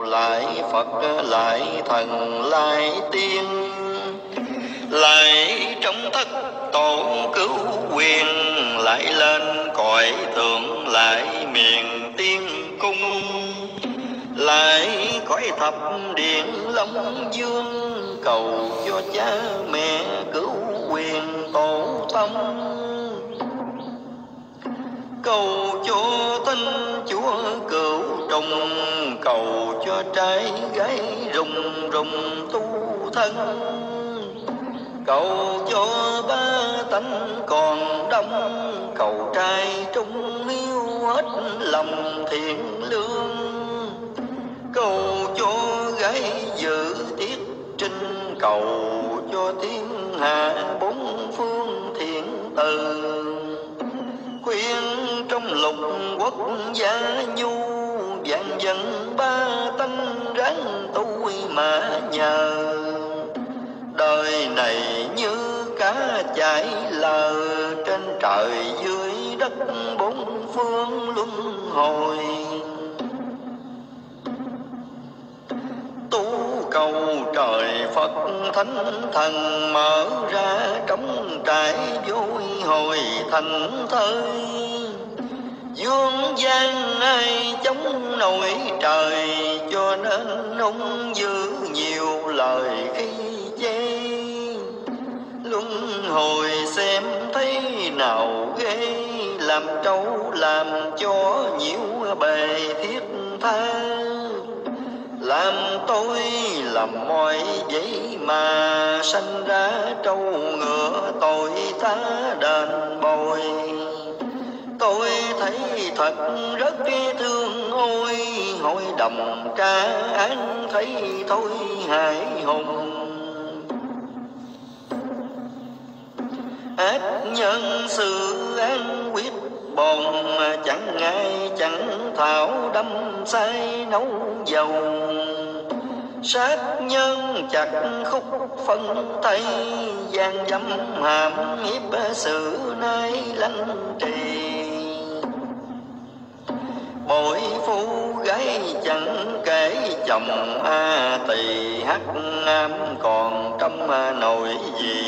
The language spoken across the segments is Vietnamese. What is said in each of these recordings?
lại Phật lại thần lại tiên, lại trong thất tổ cứu quyền, lại lên cõi tượng lại miền tiên cung, lại cõi thập điện long dương, cầu cho cha mẹ cứu quyền tổ tông, cầu cho tinh chúa cửu trùng, cầu cho trai gái rùng rùng tu thân, cầu cho ba tánh còn đông, cầu trai trung hiếu hết lòng thiện lương, cầu cho gái giữ tiết trinh, cầu cho thiên hạ bốn phương thiện từ, khuyên trong lục quốc gia nhu, vạn dân ba tánh ráng tu mà nhờ, đời này như cá chảy lờ, trên trời dưới đất bốn phương luân hồi, tu cầu trời Phật thánh thần mở ra trống trải vui hồi thành thơi, dương gian ai chống nổi trời, cho nên hung dữ nhiều lời khi chê, luân hồi xem thấy nào ghê, làm trâu làm cho nhiễu bề thiết tha, làm tôi làm mọi vậy mà sanh ra trâu ngựa tội ta đền bồi, tôi thấy thật rất thương ôi, hội đồng tra án thấy thôi hại hùng, ác nhân sự án quyết bồn, chẳng ngại chẳng thảo đâm say nấu dầu, sát nhân chặt khúc phân tay, gian dâm hàm hiếp sự nay lanh trì, bội phu gái chẳng kể chồng tỳ hắc nam còn trong nồi gì,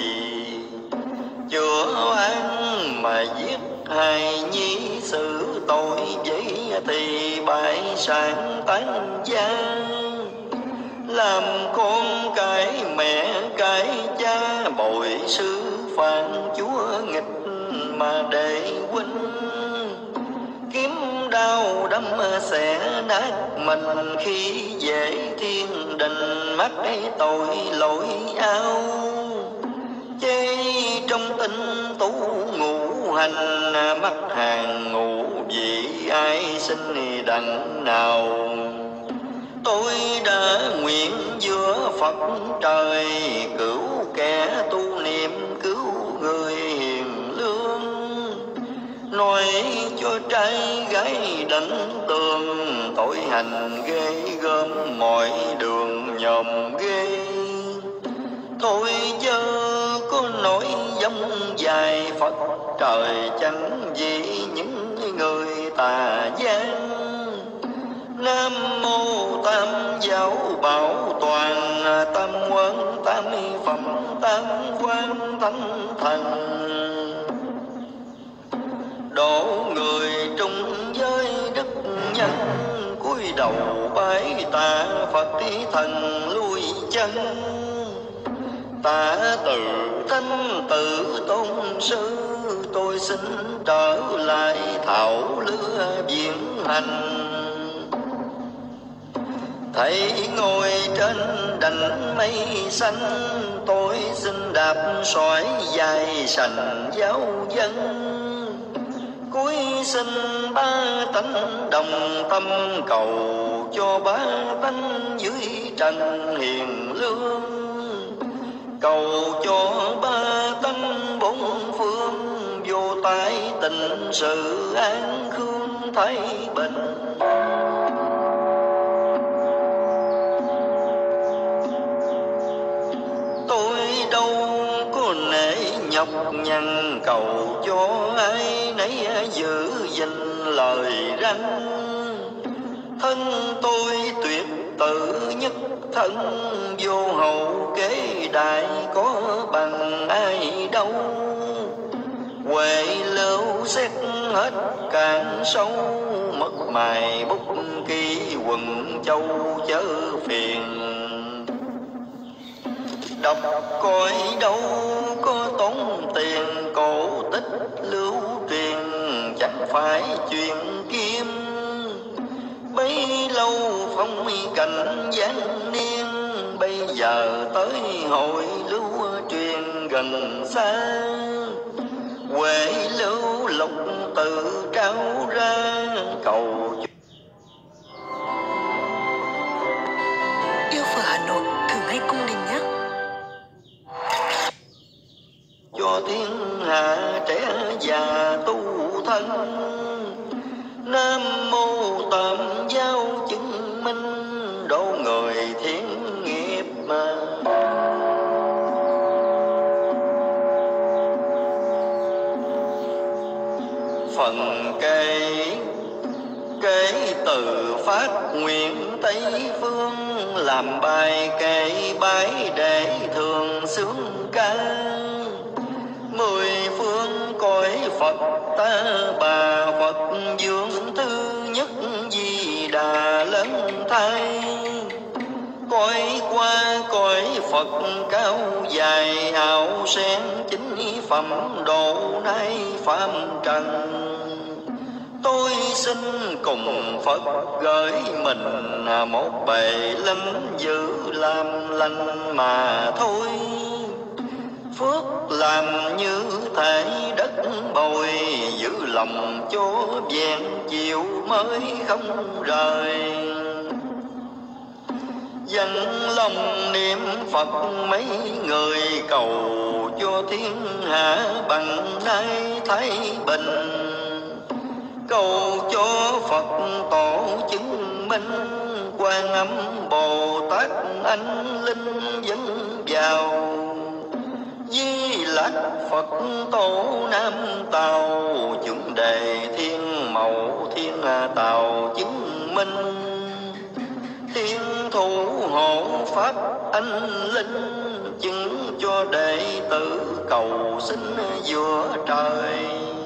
chữa án mà giết hài nhi, xử tội vậy thì bại sản tán gia, làm con cái mẹ cái cha, bội sư phản chúa nghịch mà để huynh, kiếm đau đâm xẻ nát mình, khi về thiên đình mắc tội lỗi ao, chê trong tinh tú ngũ hành, mắc hàng ngũ vị ai sinh đặng nào, tôi đã nguyện giữa Phật trời, cứu kẻ tu niệm cứu người hiền lương, nói cho trai gái đánh tường, tội hành ghê gớm mọi đường nhòm ghê, thôi chớ có nỗi giống dài Phật trời chẳng vì những người tà gian, Nam mô Tam Giáo Bảo Toàn, Tam Quân Tam Phẩm Tam Quan Thánh Thần, độ người trung giới đức nhân, cúi đầu bái tạ Phật thần lui chân, tạ từ thanh tự tôn sư, tôi xin trở lại thảo lứa viễn hành, thấy ngồi trên đành mây xanh, tôi xin đạp sỏi dài sành giáo dân, cuối xin ba tánh đồng tâm, cầu cho ba tánh dưới trần hiền lương, cầu cho ba tánh bốn phương vô tai tình sự an khương thái bình. Tôi đâu có nể nhọc nhằn, cầu cho ai nấy giữ gìn lời răn, thân tôi tuyệt tự nhất thân, vô hậu kế đại có bằng ai đâu. Huệ lưu xét hết cạn sâu, mất mài bút ký quần châu chớ phiền. Đọc coi đâu có tốn tiền, cổ tích lưu truyền chẳng phải chuyện kim. Bấy lâu phong cảnh giáng niên, bây giờ tới hội lưu truyền gần xa. Huệ lưu lục tự trao ra cầu. Yêu phở Hà Nội thử ngay cung đình nhé. Cho thiên hạ trẻ già tu thân, Nam mô Tam Giáo chứng minh, độ người thiên nghiệp mà. Phần kể từ phát nguyện Tây phương, làm bài kệ bái để thường sướng ca. Mười phương cõi Phật ta bà, Phật dương thứ nhất Di Đà lớn thay. Cõi qua cõi Phật cao dài, hào sen chính phẩm độ nay phạm trần. Tôi xin cùng Phật gửi mình, một bề lính giữ làm lành mà thôi. Phước làm như thể đất bồi, giữ lòng cho vẹn chiều mới không rời. Dân lòng niệm Phật mấy người, cầu cho thiên hạ bằng nay thái bình. Cầu cho Phật tổ chứng minh, Quan Âm Bồ Tát anh linh dẫn vào. Di Lặc Phật tổ Nam Tào, chuẩn đề thiên mẫu thiên tào chứng minh. Thiên thủ hộ pháp anh linh, chứng cho đệ tử cầu xin giữa trời.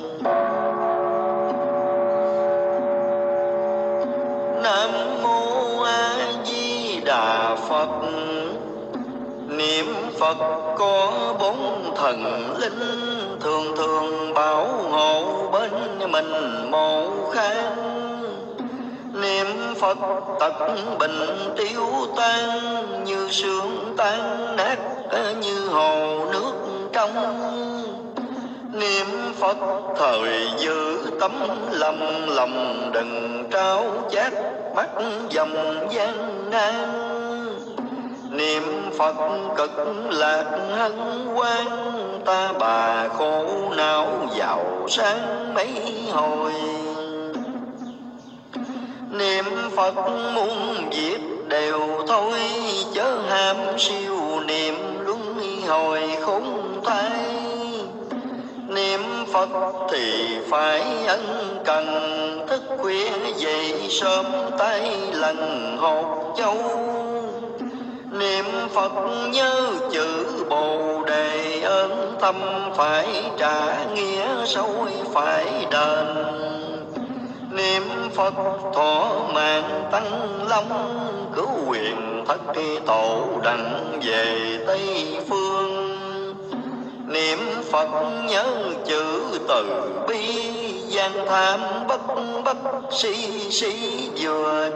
Nam mô A Di Đà Phật. Niệm Phật có bốn thần linh, thường thường bảo hộ bên mình một khang. Niệm Phật tật bệnh tiêu tan, như sương tan nát như hồ nước trong. Niệm Phật thời giữ tấm lòng đừng trao chát mắt dòng gian nan. Niệm Phật cực lạc hân hoan, ta bà khổ não giàu sang mấy hồi. Niệm Phật muôn việc đều thôi, chớ ham siêu niệm luân hồi khốn thai. Niệm Phật thì phải ân cần, thức khuya dậy sớm tay lần hột châu. Niệm Phật nhớ chữ Bồ Đề, ơn thâm phải trả, nghĩa sâu phải đền. Niệm Phật thọ mạng tăng long, cứu quyền thất tổ đặng về Tây phương. Niệm Phật nhớ chữ từ bi, gian tham bất si vừa.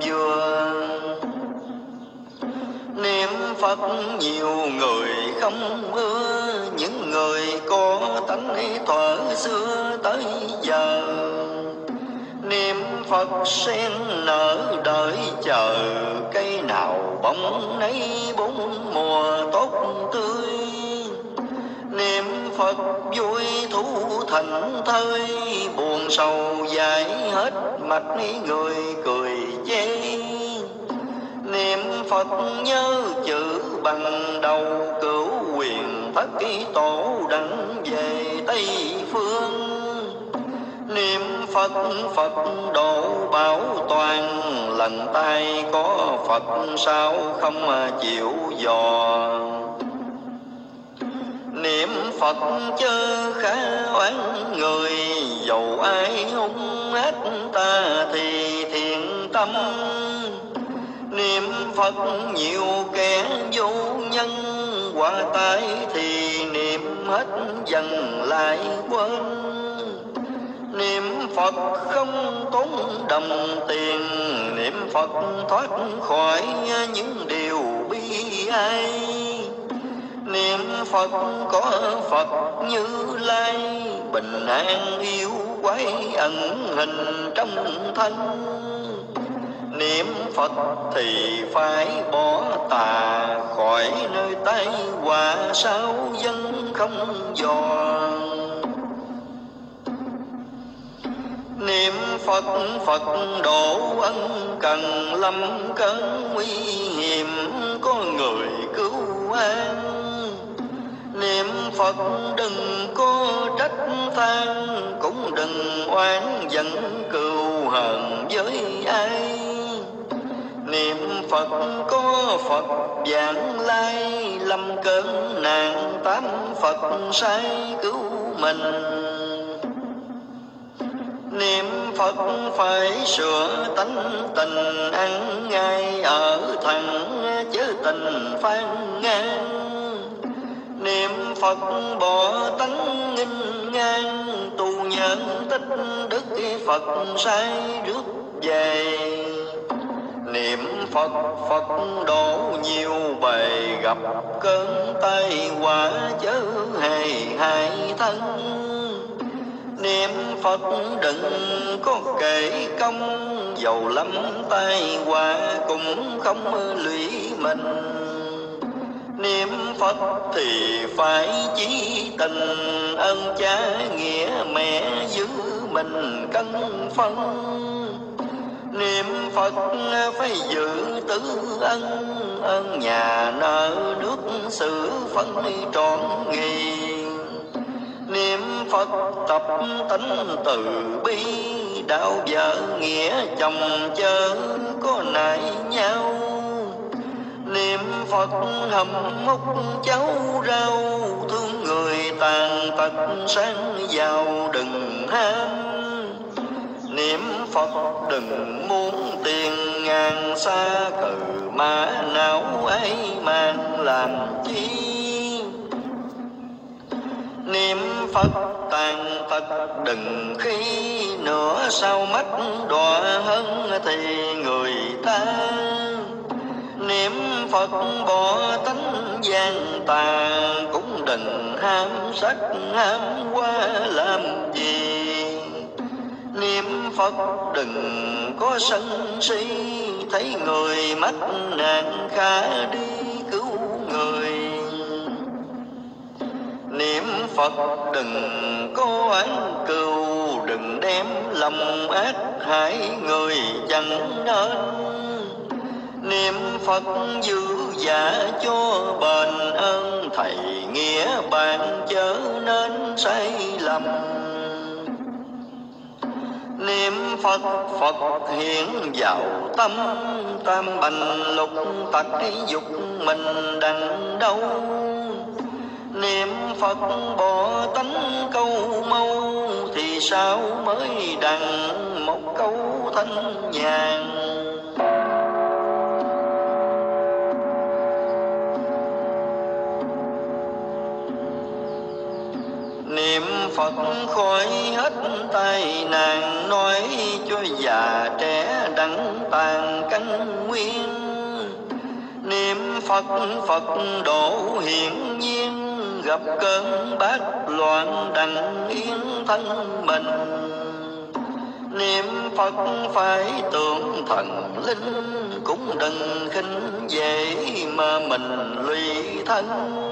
Niệm Phật nhiều người không ưa, những người có tánh thuở xưa tới giờ. Niệm Phật sen nở đợi chờ, cây nào bóng nấy bốn mùa tốt tươi. Niệm Phật vui thú thành thơi, buồn sầu giải hết mặt người cười chê. Niệm Phật nhớ chữ bằng đầu, cửu quyền thất tổ đặng về Tây phương. Niệm Phật Phật độ bảo toàn, lần tay có Phật sao không chịu dò. Niệm Phật chớ khá oán người, dầu ai hung ác ta thì thiện tâm. Niệm Phật nhiều kẻ vô nhân, qua tay thì niệm hết dần lại quên. Niệm Phật không tốn đồng tiền, niệm Phật thoát khỏi những điều bi ai. Niệm Phật có Phật Như Lai, bình an yêu quái ẩn hình trong thân. Niệm Phật thì phải bỏ tà, khỏi nơi tai họa sao dân không dò. Niệm Phật Phật độ ân cần, lâm cơn nguy hiểm có người cứu an. Niệm Phật đừng có trách than, cũng đừng oán giận cừu hờn với ai. Niệm Phật có Phật vãng lai, lâm cơn nạn tám Phật sai cứu mình. Niệm Phật phải sửa tánh tình, ăn ngay ở thẳng chớ tình phan ngang. Niệm Phật bỏ tánh nghinh ngang, tu nhân tích đức Phật sai rước về. Niệm Phật Phật độ nhiều bề, gặp cơn tai họa chớ hề hại thân. Niệm Phật đừng có kể công, dầu lắm tai họa cũng không lụy mình. Niệm Phật thì phải chí tình, ơn cha nghĩa mẹ giữ mình cân phân. Niệm Phật phải giữ tứ ân, ơn nhà nợ nước xử phân trọn nghi. Niệm Phật tập tánh từ bi, đạo vợ nghĩa chồng chớ có nại nhau. Niệm Phật hầm hút cháu rau, thương người tàn tật sang giàu đừng ham. Niệm Phật đừng muốn tiền ngàn xa, cừ mã não ấy mang làm chi. Niệm Phật tàn tật đừng khi, nữa sau mắt đọa hơn thì người ta. Niệm Phật bỏ tánh gian tà, cũng đừng ham sắc ham qua làm gì. Niệm Phật đừng có sân si, thấy người mắc nạn khá đi cứu người. Niệm Phật đừng có oán cừu, đừng đem lòng ác hại người chẳng nên. Niệm Phật giữ dạ cho bền, ơn thầy nghĩa bạn chớ nên sai lầm. Niệm Phật Phật hiện vào tâm, tam bành lục tặc dục mình đằng đâu. Niệm Phật bỏ tánh câu mâu, thì sao mới đặng một câu thanh nhàn. Niệm Phật khỏi hết tai nạn, nói cho già trẻ đặng tàn căn nguyên. Niệm Phật Phật độ hiển nhiên, gặp cơn bát loạn đặng yên thân mình. Niệm Phật phải tưởng thần linh, cũng đừng khinh dễ mà mình lụy thân.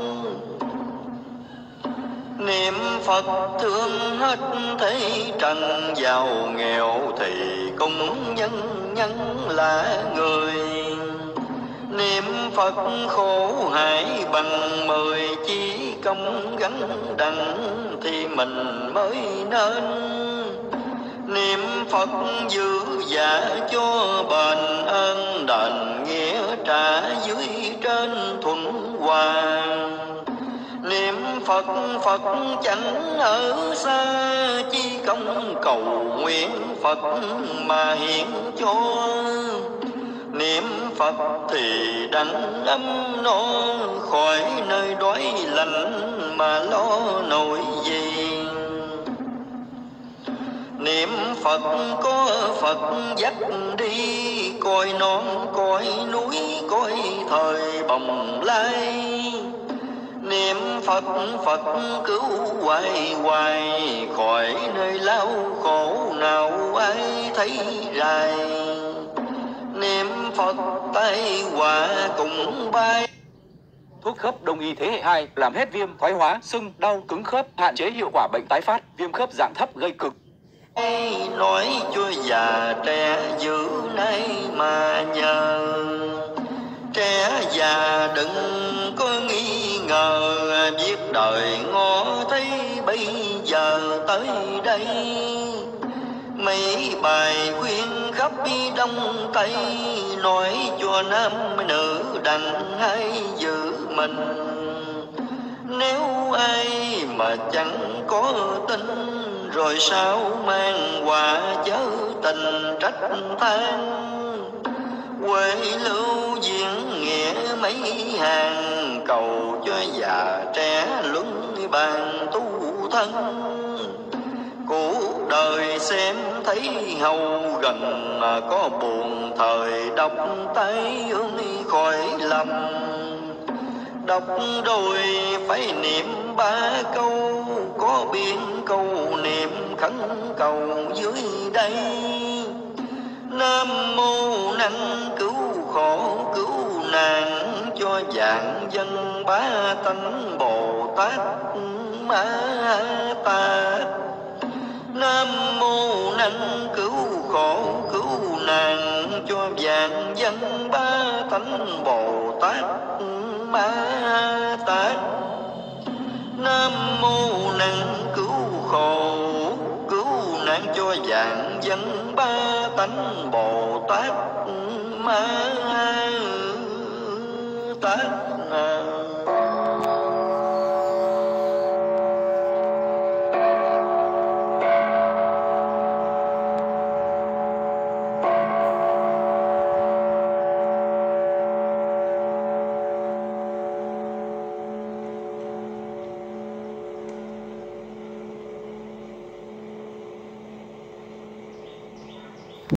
Niệm Phật thương hết thế trần, giàu nghèo thì cũng nhân nhân là người. Niệm Phật khổ hại bằng 10, chỉ công gắn đặng thì mình mới nên. Niệm Phật giữ dạ cho bền ơn đền nghĩa trả dưới trên thuận hòa. Niệm Phật Phật chẳng ở xa, chi công cầu nguyện Phật mà hiện cho. Niệm Phật thì đặng ấm no, khỏi nơi đói lạnh mà lo nổi gì. Niệm Phật có Phật dắt đi, coi non coi núi coi thời bồng lai. Niệm Phật Phật cứu hoài hoài, khỏi nơi lao khổ nào ai thấy rài. Niệm Phật tai họa cùng bay. Thuốc khớp Đông y thế hệ 2 làm hết viêm, thoái hóa, sưng, đau, cứng khớp, hạn chế hiệu quả bệnh tái phát, viêm khớp dạng thấp gây cực. Nói cho già trẻ giữ nay mà nhờ. Trẻ già đừng có nghi ngờ, biết đời ngó thấy bây giờ tới đây. Mấy bài khuyên khắp Đông Tây, nói cho nam nữ đặng hay giữ mình. Nếu ai mà chẳng có tin, rồi sao mang quả chớ tình trách than. Quê lưu diễn nghĩa mấy hàng, cầu cho già trẻ luân bàn tu thân. Cuộc đời xem thấy hầu gần, có buồn thời đọc tay ương khỏi lầm. Đọc rồi phải niệm 3 câu, có biên câu niệm khấn cầu dưới đây. Nam mô năng cứu khổ cứu nạn, cho vạn dân bá tánh Bồ Tát Ma Tát. Nam mô năng cứu khổ cứu nạn, cho vạn dân bá tánh Bồ Tát Ma Tát. Nam mô năng cứu khổ cứu nạn, cho vạn dân ba tánh Bồ Tát Ma Tát.